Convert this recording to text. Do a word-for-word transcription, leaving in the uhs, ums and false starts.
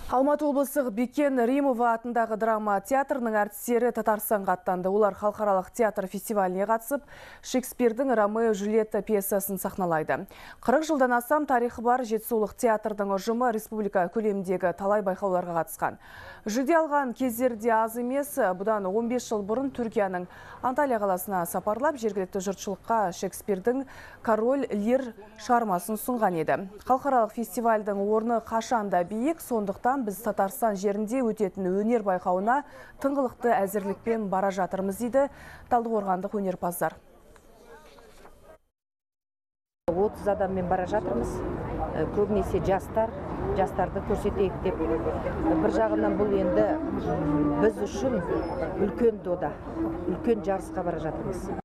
Алматы облысы Бекен Римова атындағы драма театрының әртістері Татарстанға аттанды. Олар халықаралық театр фестиваліне қатысып, Шекспирдің Ромео и Джульетта пьесасын сахналайды. қырық жылдан астам тарихы бар Жетісулық театрдың ұжымы республика көлеміндегі талай байқауларға қатысқан. Жүлде алған кездерде аз емес, бұдан он бес жыл бұрын Түркияның Анталия қаласына сапарлап, жергілікті жұртшылыққа Шекспирдің Король Лир шығармасын ұсынған еді. Халықаралық фестивальдің орны қашанда биік, сондықтан біз Татарстан жерінде өтетін өнер байқауына тыңғылықты әзірлікпен бара жатырмыз дейді талдықорғандық өнерпаздар. отыз адаммен бара жатырмыз. Көбінесе жастар, жастарды көрсетейік деп. Бір жағынан бұл енді біз үшін үлкен дода, үлкен жарысқа бара жатырмыз.